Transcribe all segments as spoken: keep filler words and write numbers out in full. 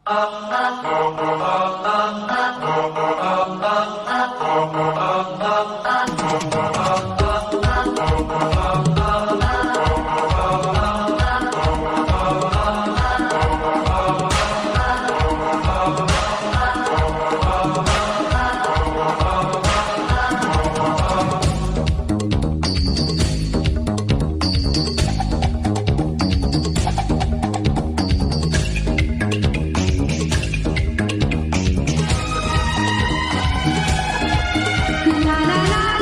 La la la.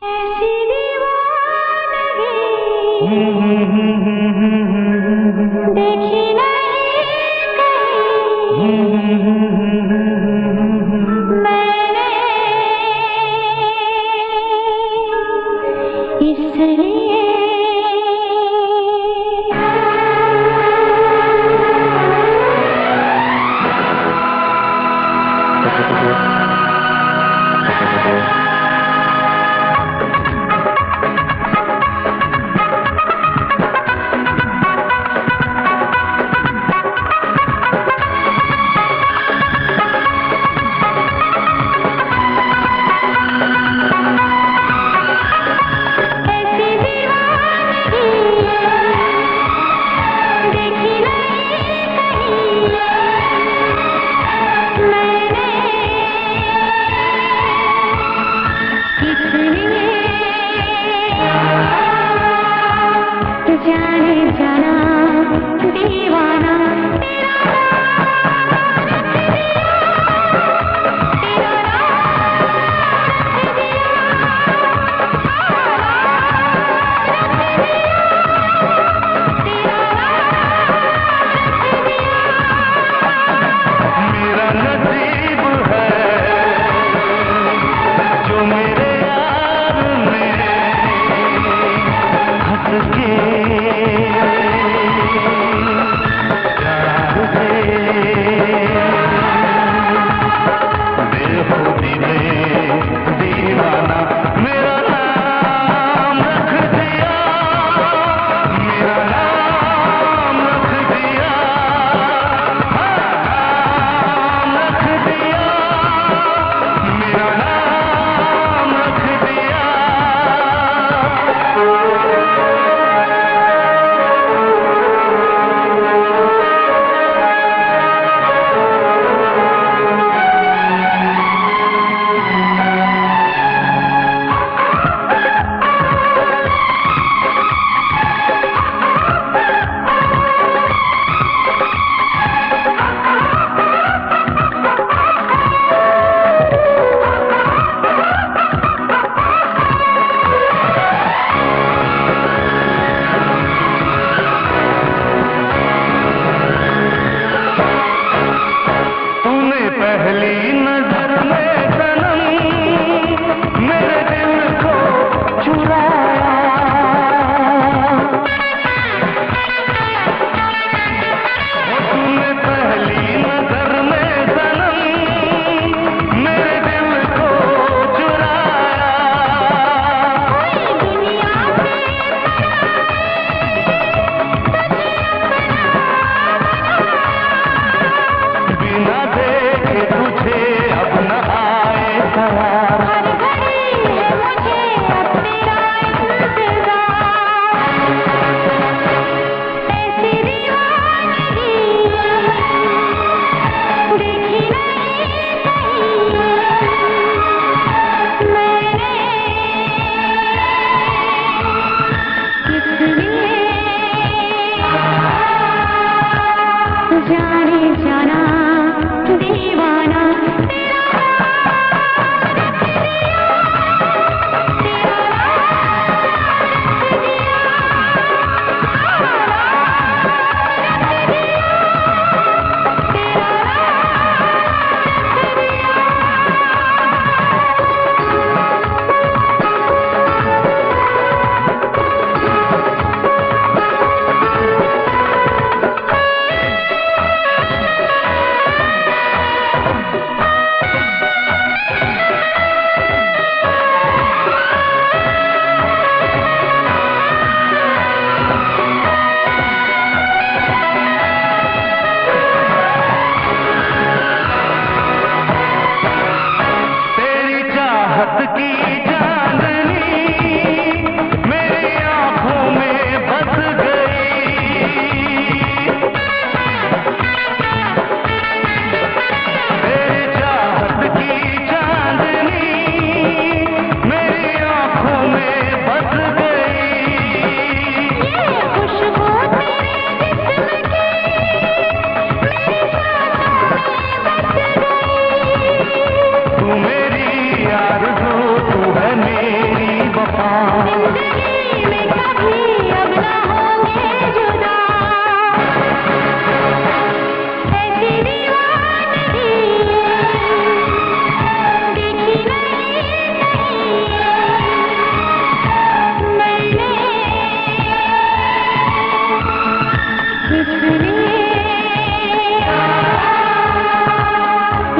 ऐसी दीवानगी देखी नहीं कहीं मैंने, इसलिए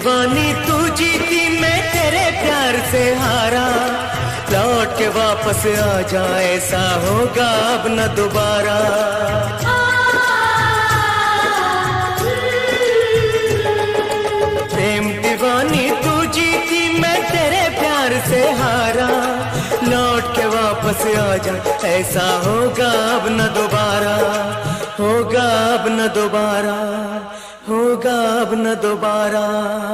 दीवानी तू जीती मैं तेरे प्यार से हारा, लौट के वापस आ जा ऐसा होगा अब न दोबारा। प्रेम दीवानी तू जीती मैं तेरे प्यार से हारा, लौट के वापस आ जा ऐसा होगा अब न दोबारा, होगा अब न दोबारा, होगा अब न दोबारा।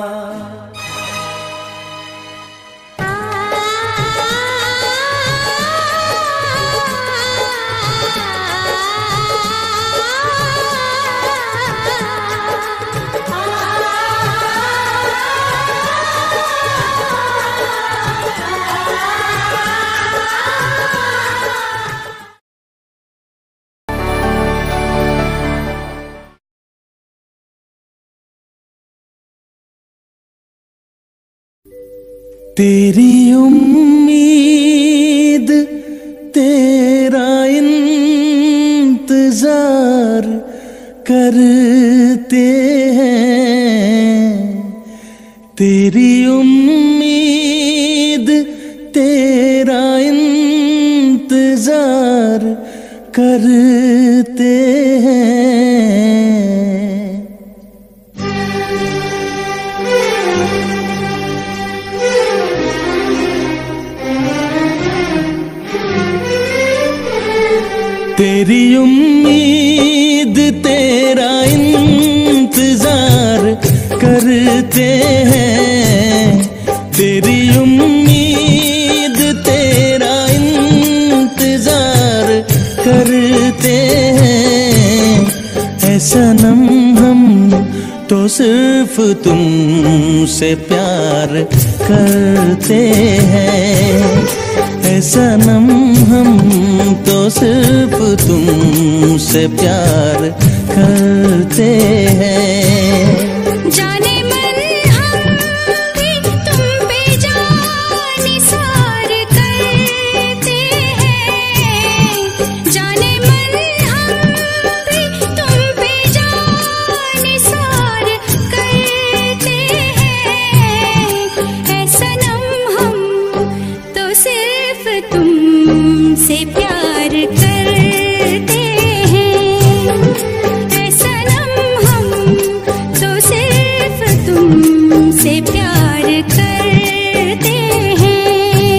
तेरी उम्मीद तेरा इंतजार करते हैं, तेरी उम्मीद तेरा इंतजार करते हैं। तेरी उम्मीद तेरा इंतजार करते हैं, तेरी उम्मीद तेरा इंतजार करते हैं। ऐ सनम हम तो सिर्फ तुमसे प्यार करते हैं, ऐ सनम हम तो सिर्फ तुमसे प्यार करते हैं। जाने मन हम भी तुम पे जान निसार करते हैं, जाने मन हम भी तुम पे जान निसार करते हैं। ऐ सनम हम तो सिर्फ तुमसे प्यार करते हैं, ऐ सनम हम तो सिर्फ तुमसे प्यार करते हैं।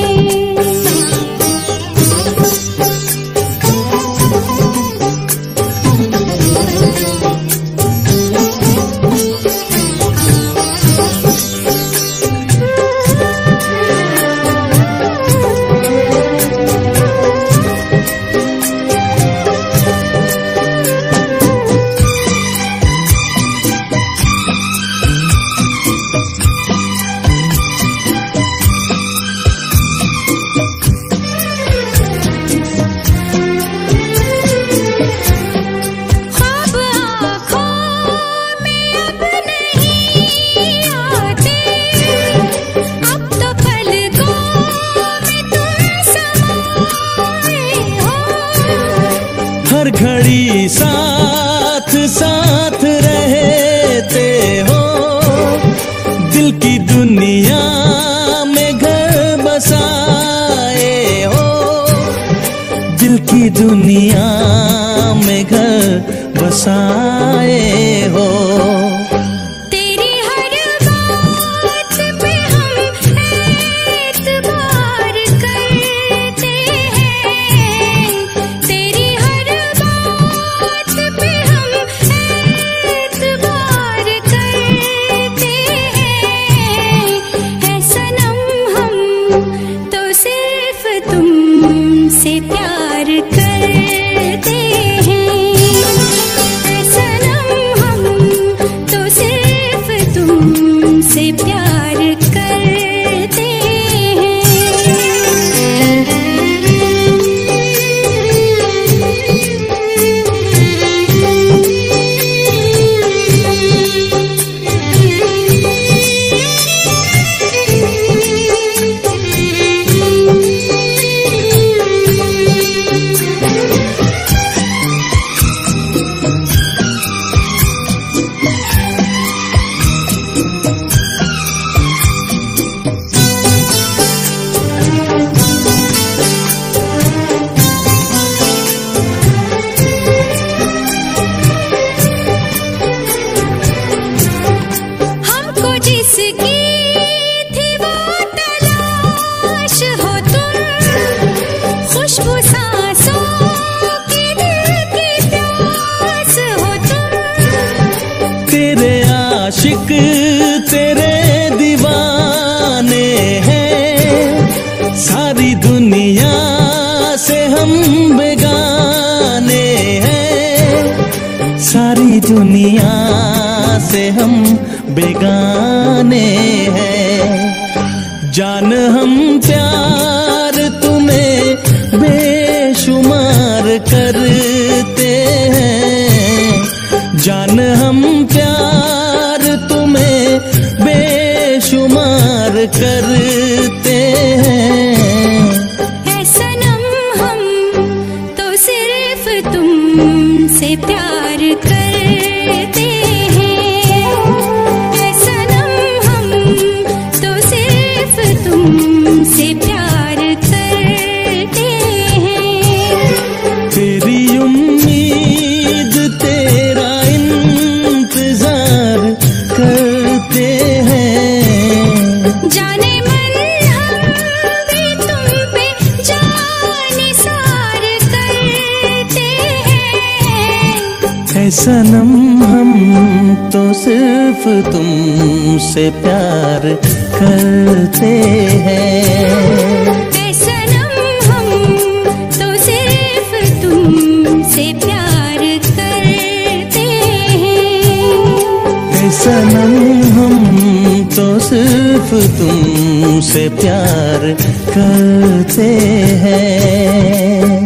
ख्वाब आँखों में अब नहीं आते, अब तो पलकों में तुम समाए हो। हर घड़ी साथ साथ रहते हो, दिल की दुनिया में घर बसाए हो, दिल की दुनिया में घर बसाए हो। तेरी हर बात पे हम एतबार करते हैं, तेरी हर बात पे हम एतबार करते हैं। ऐ सनम हम तो सिर्फ तुमसे प्यार करते हैं, ऐ सनम दुनिया से हम बेगाने हैं। जान हम प्यार तुम्हें बेशुमार करते हैं, जान हम प्यार तुम्हें बेशुमार करते हैं। ऐ सनम हम तो सिर्फ तुमसे प्यार करते हैं, ऐ सनम हम तो सिर्फ तुमसे प्यार करते हैं। तेरी उम्मीद तेरा इंतजार करते हैं। जाने मन हम भी तुम पे जाने सार करते हैं। ऐ सनम हम तो सिर्फ तुमसे प्यार करते हैं। ऐ सनम हम तो सिर्फ तुमसे प्यार करते हैं। ऐ सनम हम तो सिर्फ तुमसे प्यार करते हैं।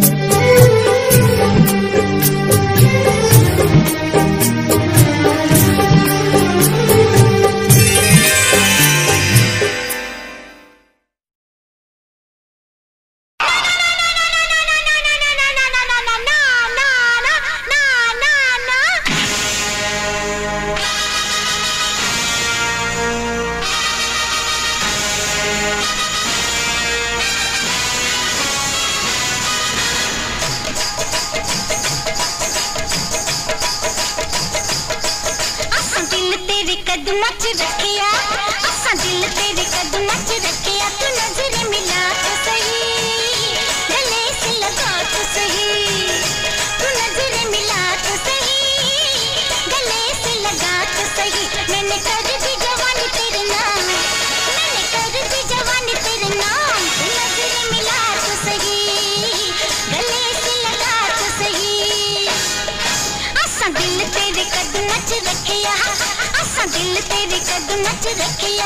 कदम च रखिया, असा दिल तेरे कदम च रखिया। तू नजर मिला तो सही, गले से लगा तो सही। तू नजर मिला तो सही, गले से लगा तो सही। मैंने कर दी जवानी तेरे नाम, मैंने कर दी जवानी तेरे नाम। तू नजर मिला तो सही, गले से लगा तो सही। असा दिल तेरे कदम च रखिया, असा दिल तेरे कदम च रखिया।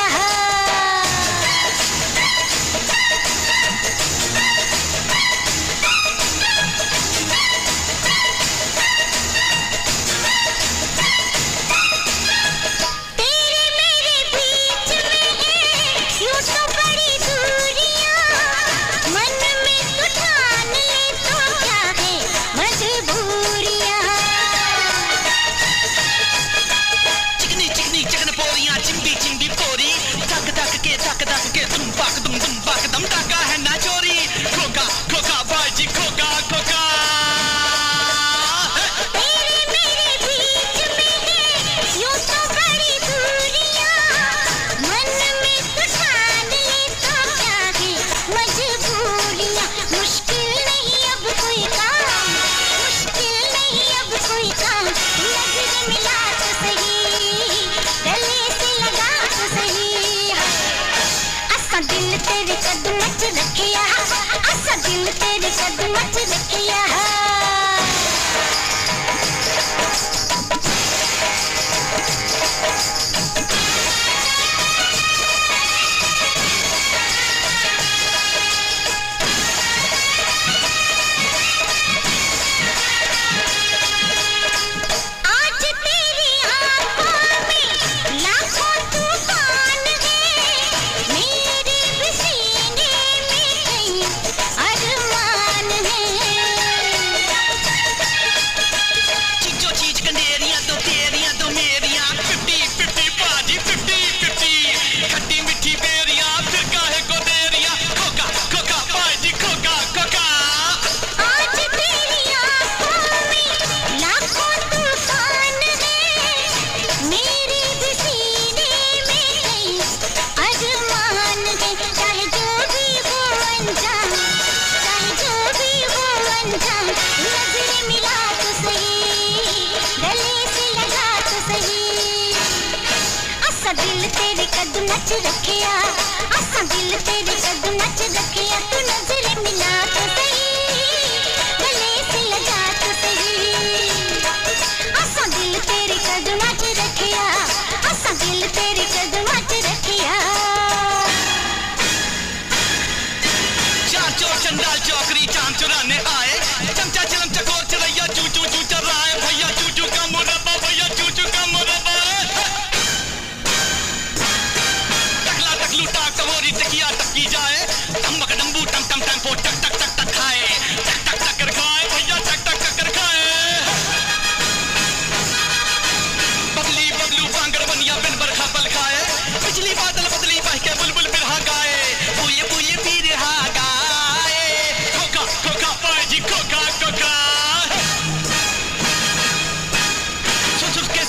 तेरे मेरे बीच में है यूं तो बड़ी दूरियां, मन में तू ठान ले तो क्या है मजबूरियां। चिकनी चिकनी चिकन पोरियां, चिंबी चिंबी पोरी, धक धक के धक धक के तुम पाक तुम तुम पाक दम डाका है ना चोरी। खोका खोका बाजी खोका खोका। तेरे मेरे बीच में है यूं तो बड़ी दूरियां, मन में तू ठान ले तो क्या है मजबूरियां। मुश्किल नहीं अब कोई काम, मुश्किल नहीं अब कोई काम। नजर मिला तो सही, गले से लगा तो सही। असा दिल तेरे कदम च रखिया, असा दिल तेरे कदम च रखिया। आज तेरी आंखों में लाखों तूफान है, मेरे भी सीने में कई अरमान है। चीजो चीज कंडेरियां तो तेरियां तो मेरियां, फिफ्टी फिफ्टी बाजी फिफ्टी फिफ्टी। खट्टी मिठी बेरियां फिर काहे को देरियां। खोका खोका बाजी खोका खोका। आज तेरी आंखों में लाखों तूफान है, मेरे भी सीने में कई अरमान है। चाहे जो भी हो अंजाम, चाहे जो भी हो अंजाम। नजर मिला तो सही, गले से लगा तो सही। असा दिल तेरे कदम च रखिया, असा दिल तेरे कदम च रखिया। तू नजर मिला तो सही, गले से लगा तो सही। असा दिल तेरे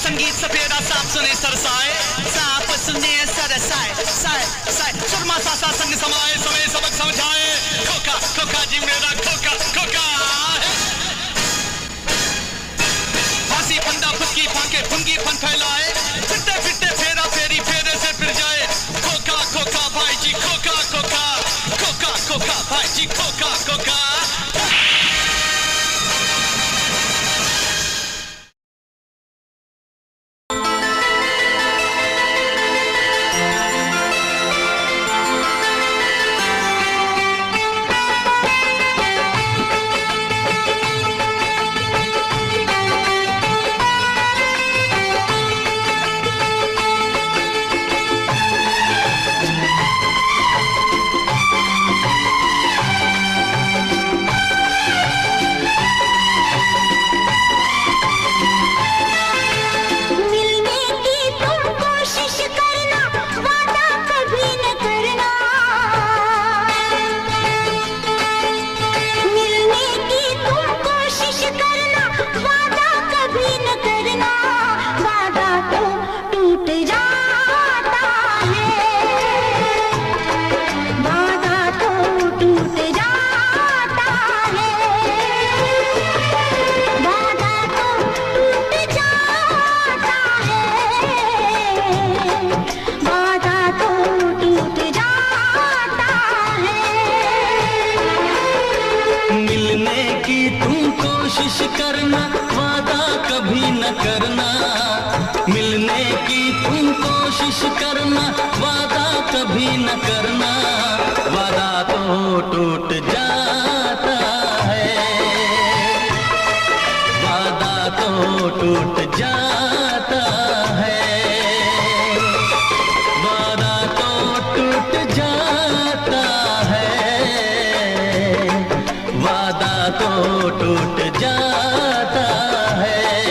संगीत सफेदा सांप सुने सरसाए, सांप सुने सरसाए, साए साए सुरमा सासा संग समाए, समय सबक समझाए, खोका खोका जी मेरा खोका खोका। फांसी फंदा फुटकी फांके फुंगी फन फैलाए, फिरते फिरते फेरा फेरी फेरे से फिर जाए, खोका खोका भाई जी खोका खोका, खोका खोका भाई जी खोका खोका। कोशिश करना वादा कभी न करना, मिलने की तुम कोशिश करना वादा कभी न करना, वादा तो टूट जाता है, वादा तो टूट जाता है, वादा तो टूट जाता है, वादा तो टूट जाता है।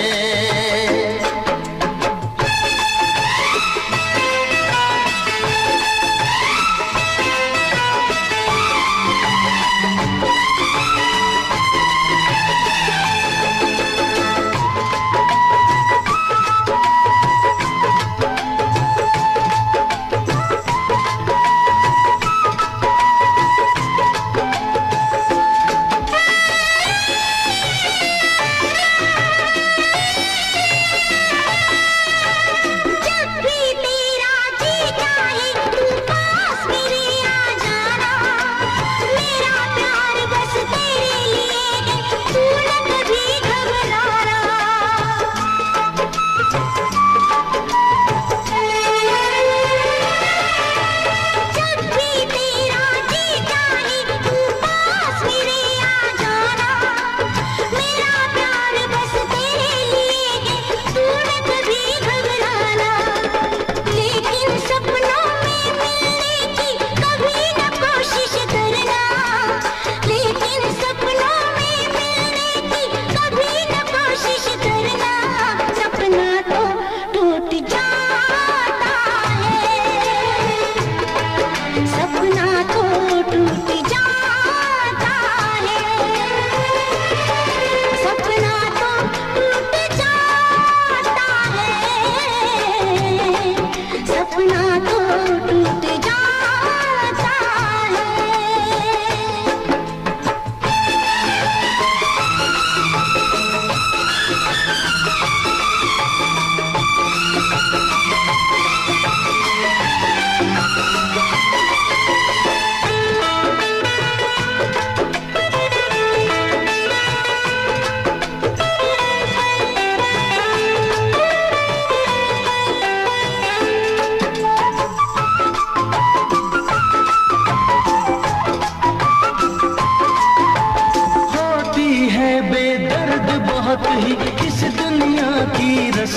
इस दुनिया की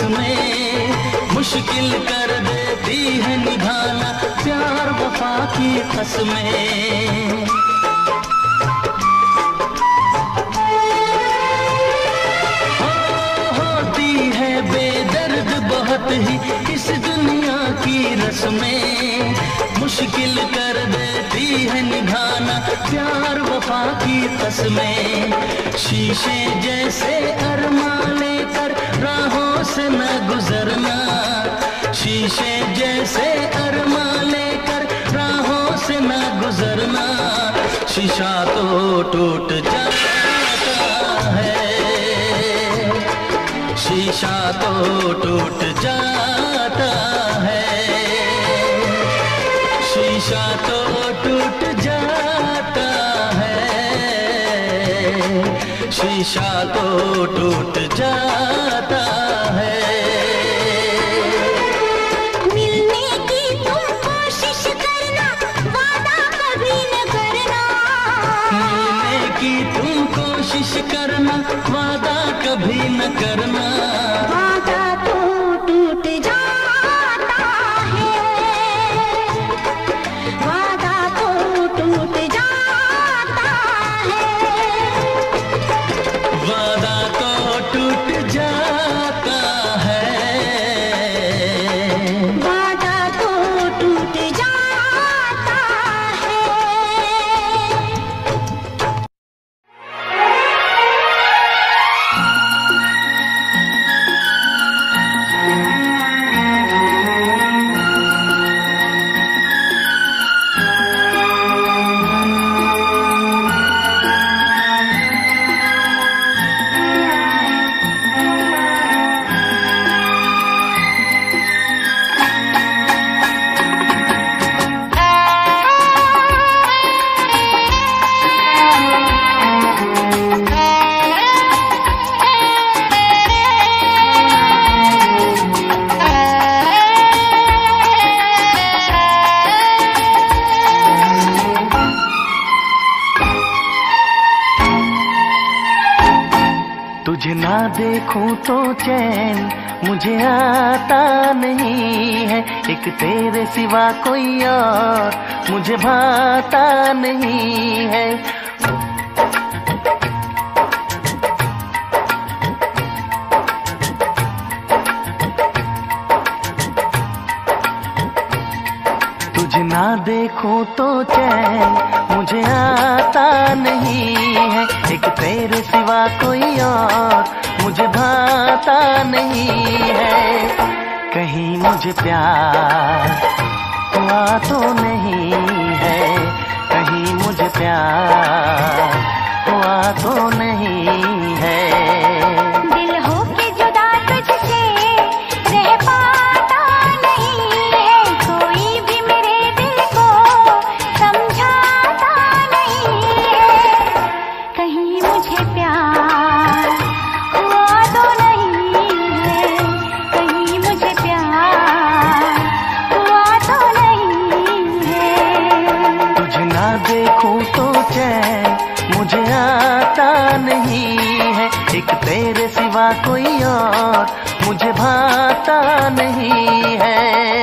रस्में मुश्किल कर देती है निभाना प्यार वफा की कसमें। हो, होती है बेदर्द बहुत ही इस दुनिया की रस्में मुश्किल कर देती है निभाना प्यार वफा की कसमें। शीशे जैसे अरमान लेकर राहों से न गुजर गुजरना, शीशे जैसे अरमा लेकर राहों से ना गुजरना, शीशा तो टूट जाता है, शीशा तो टूट जाता है, शीशा तो टूट जाता है, शीशा तो टूट जाता है। मिलने की तुम कोशिश करना, वादा कभी न करना, मिलने की तुम कोशिश करना, वादा कभी न करना, वादा तो टूट जाता है, वादा तो टूट जाता है, वादा तो टूट जाता है, वादा तो टूट जाता है। तुझे ना देखूं तो चैन मुझे आता नहीं है, एक तेरे सिवा कोई और मुझे भाता नहीं है। तुझे ना देखूं तो चैन मुझे आता नहीं है, एक तेरे सिवा कोई और मुझे भाता नहीं है। कहीं मुझे प्यार हुआ तो नहीं है, कहीं मुझे प्यार हुआ तो नहीं है। दिल हो के जुदा तुझसे रह पाता नहीं है, कोई भी मेरे दिल को समझाता नहीं है। कहीं मुझे प्यार हुआ तो नहीं है, कहीं मुझे प्यार हुआ तो नहीं है। तुझे ना देखूं तो चैन मुझे आता नहीं है, एक तेरे सिवा कोई और मुझे भाता नहीं है।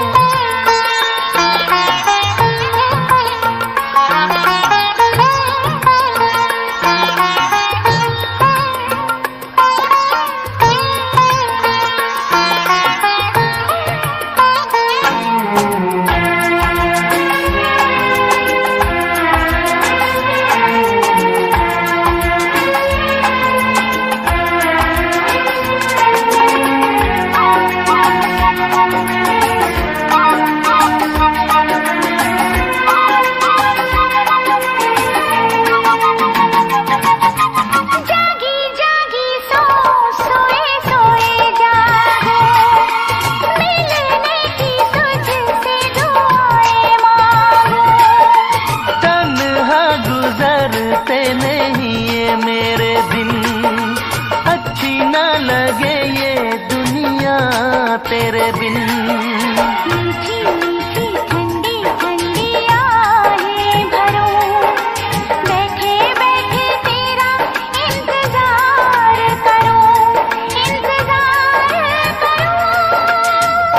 तेरे बिन मीठी मीठी ठंडी ठंडी आहें भरूं, बैठे बैठे तेरा इंतजार करूं, इंतजार करूं।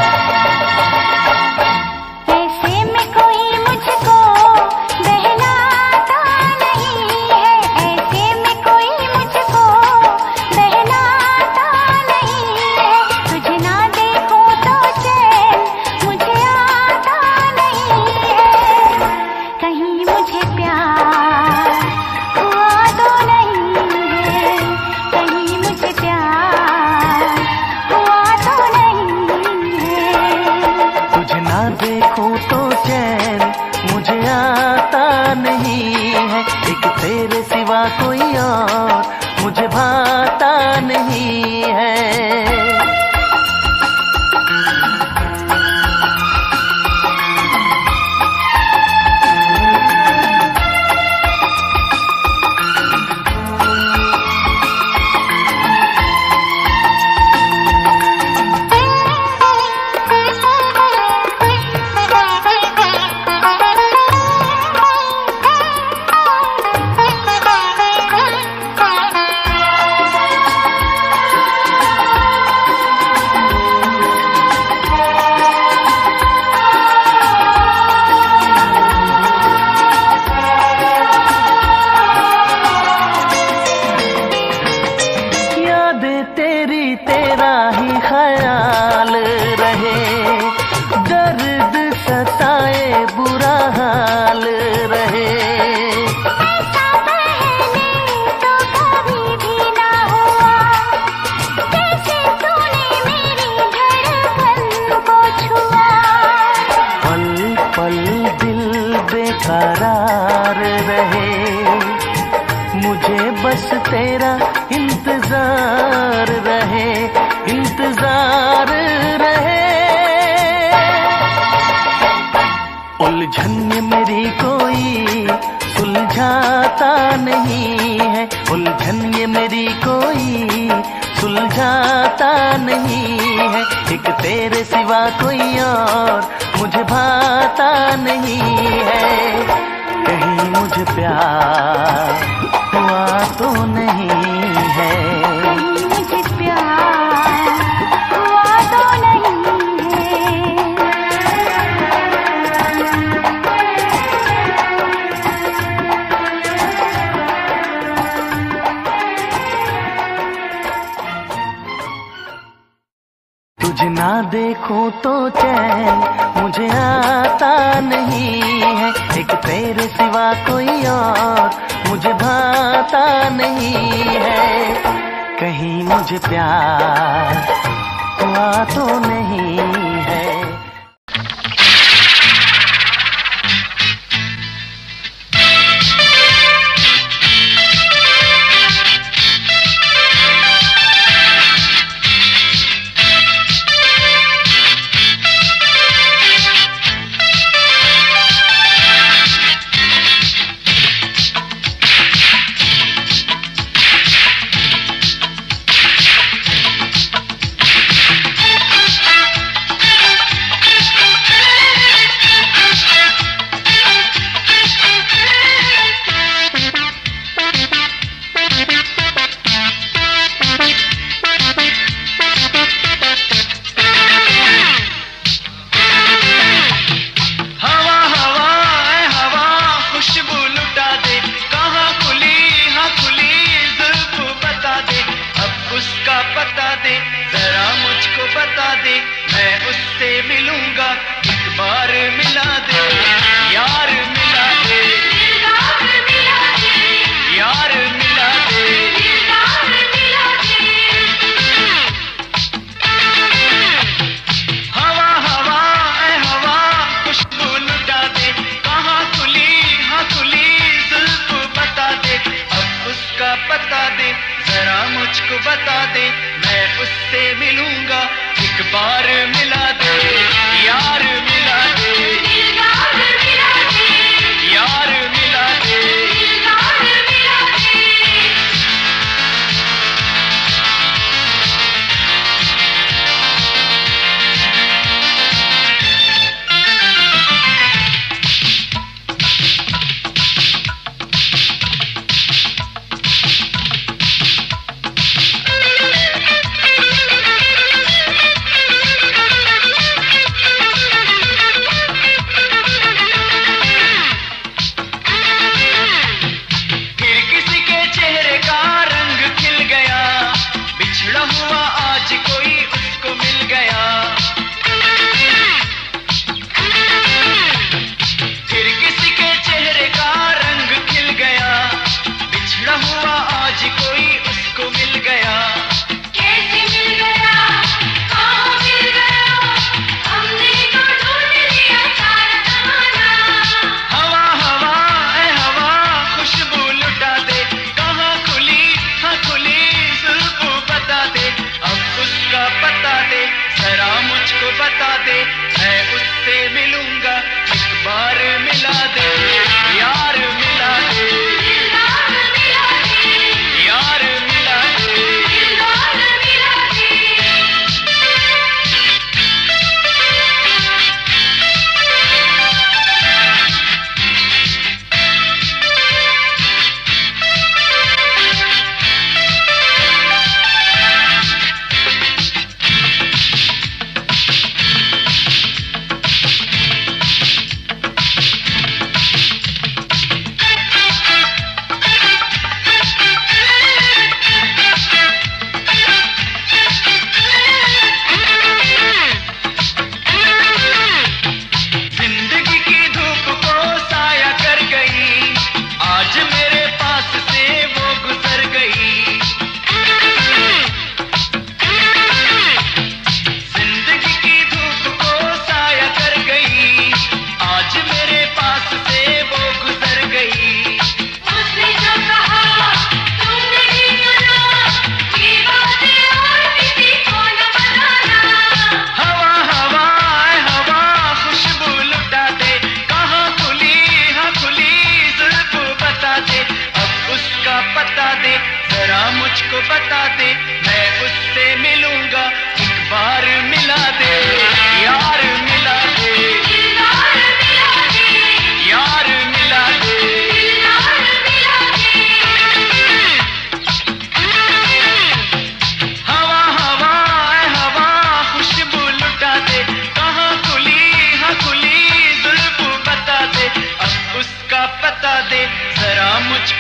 ऐसे में कोई मुझको बहलाता नहीं है, ऐसे में कोई मुझको बहलाता नहीं है। तुझे ना देखूं तो चैन मुझे देखूं तो चैन मुझे आता नहीं है, एक तेरे सिवा कोई और मुझे भाता नहीं है। बस तेरा इंतजार रहे, इंतजार रहे। उलझन में मेरी कोई सुलझाता नहीं है, उलझन ये मेरी कोई सुलझाता नहीं है, एक तेरे सिवा कोई और मुझे भाता नहीं है। कहीं मुझे प्यार हुआ तो नहीं है, कहीं मुझे प्यार हुआ तो नहीं है। तुझे ना देखूं तो चैन मुझे आता नहीं है, एक तेरे सिवा कोई और मुझे भाता नहीं है। कहीं मुझे प्यार हुआ तो नहीं है।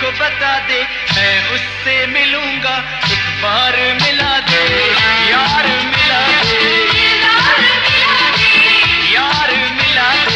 को बता दे, मैं उससे मिलूंगा, एक बार मिला दे, यार मिला दे, यार मिला दे।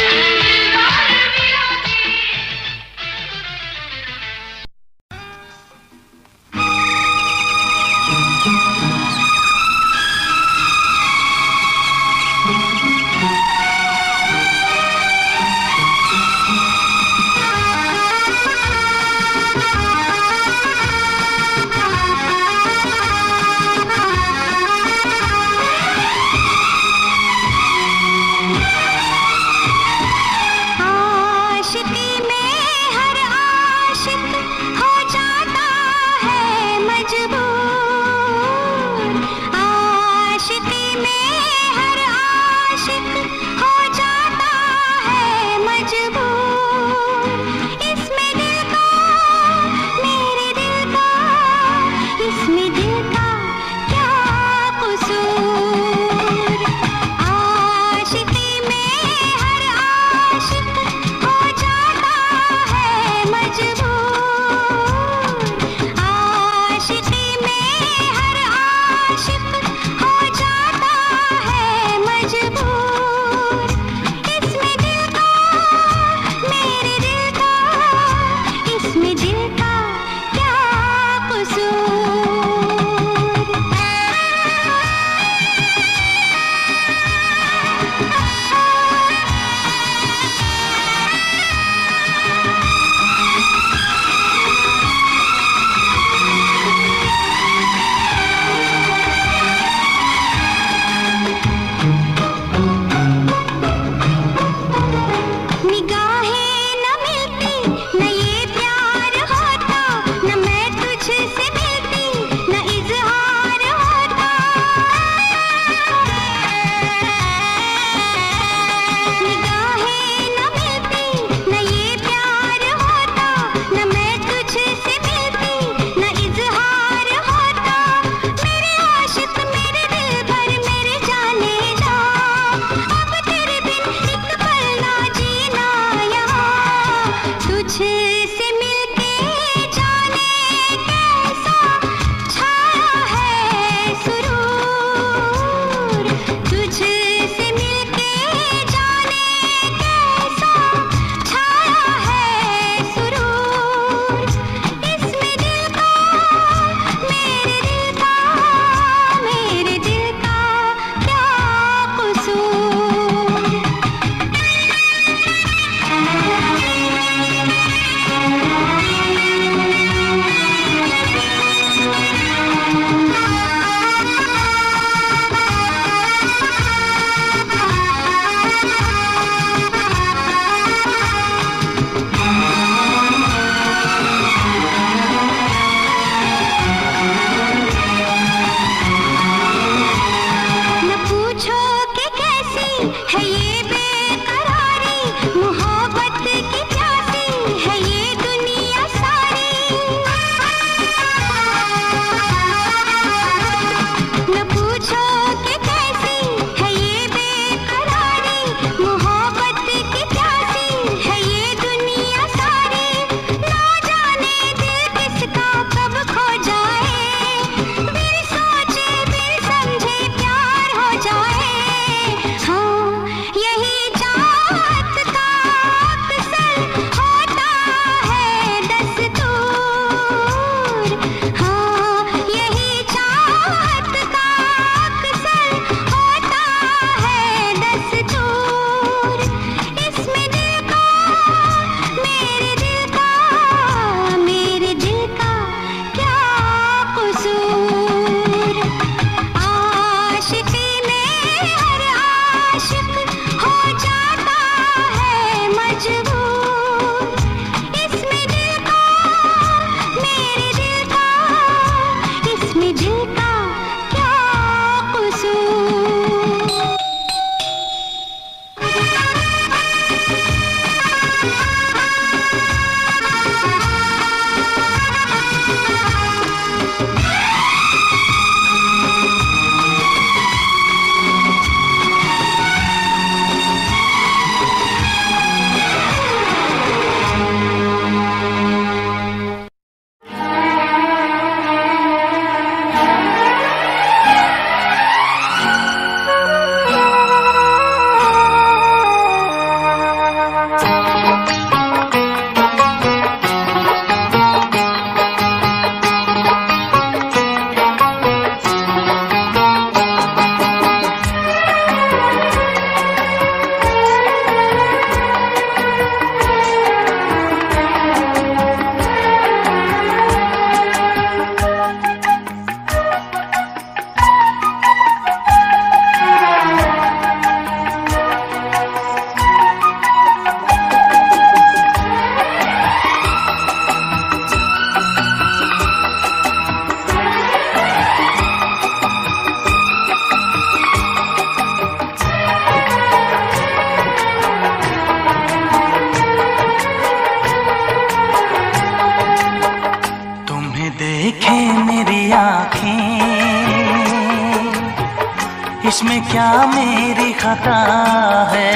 क्या मेरी खता है,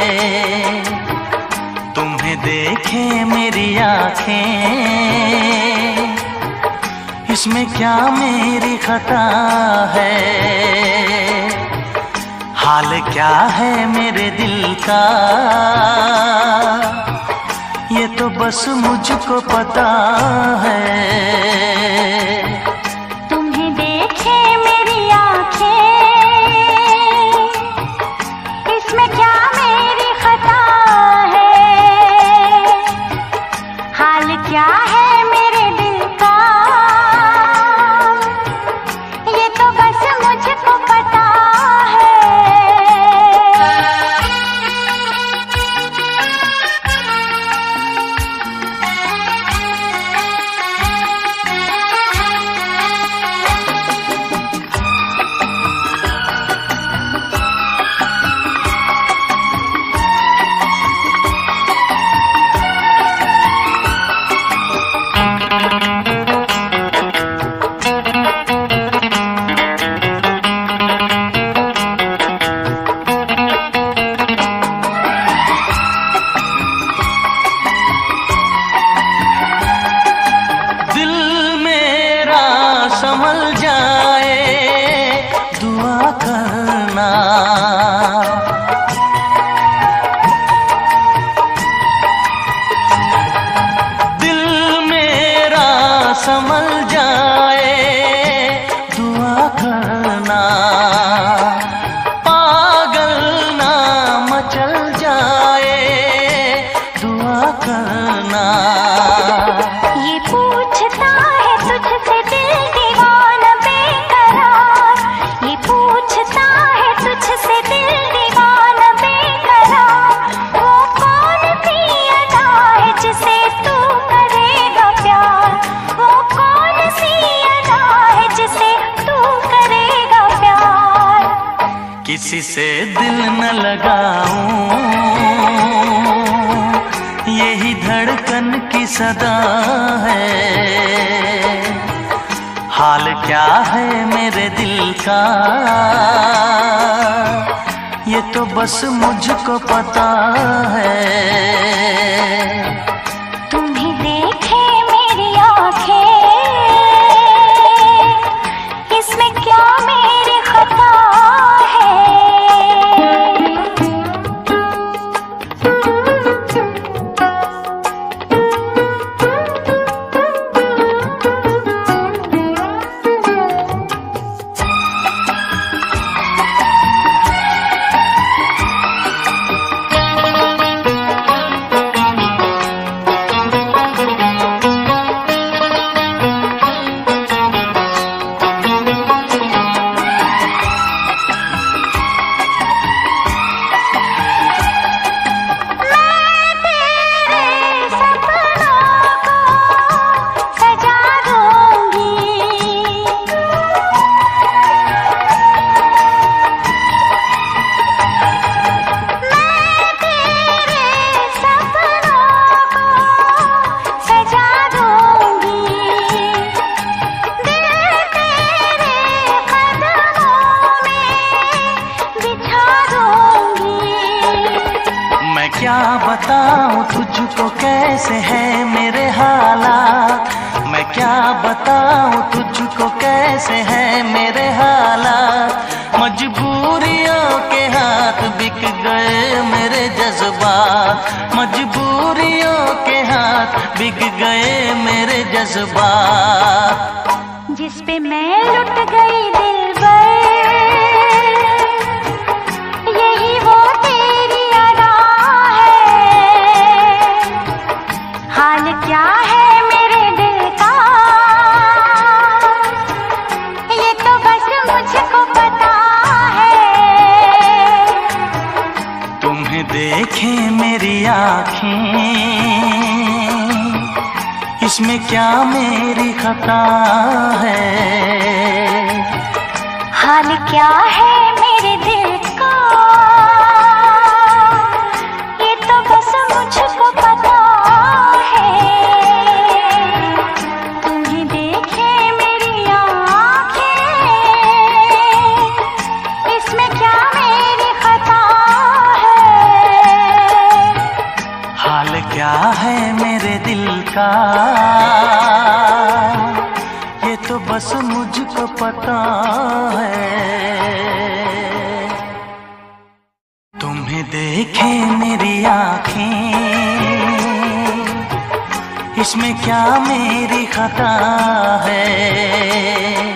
तुम्हें देखे मेरी आंखें, इसमें क्या मेरी खता है, हाल क्या है मेरे दिल का, ये तो बस मुझको पता है। तुम्हें देखे मेरी आंखें, इसमें क्या मेरी खता है, हाल क्या है मेरे दिल का, ये तो बस मुझको पता है। संभल जाए दुआ करना, दिल मेरा संभल जाए दुआ करना, पागल ना मचल जाए दुआ करना। ये पूछता है तुझसे दिल दीवाना बेकरार, ये पूछता है तुझसे दिल दीवाना बेकरार, वो कौन सी अदा है जिसे तू करेगा प्यार, वो कौन सी अदा है जिसे तू करेगा प्यार। किसी से दिल न लगाऊं, यही धड़कन की सदा है, हाल क्या है मेरे दिल का, ये तो बस मुझको पता है। तुम्हें देखे मेरी आंखें, इसमें क्या मेरी खता है। क्या बताऊं तुझको कैसे है मेरे हालात, मैं क्या बताऊं तुझको कैसे है मेरे हालात, मजबूरियों के हाथ बिक गए मेरे जज्बात, मजबूरियों के हाथ बिक गए मेरे जज्बात। जिस पे मैं लुट गई दिलबर, यही वो तेरी अदा है, हाल क्या है मेरे दिल का, ये तो बस मुझको पता है। तुम्हें देखे मेरी आँखें, इसमें क्या मेरी खता है, हाल क्या है मेरे दिल का, ये तो बस मुझको पता है। तुम्हें देखे मेरी आँखें, इसमें क्या बस मुझको पता है। तुम्हें देखे मेरी आँखें, इसमें क्या मेरी खता है।